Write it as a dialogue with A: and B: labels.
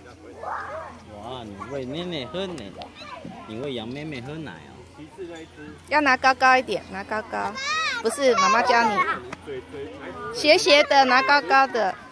A: 哇，你喂妹妹喝奶，你喂羊妹妹喝奶哦。
B: 要拿高高一点，拿高高，不是妈妈教你，斜斜的拿高高的。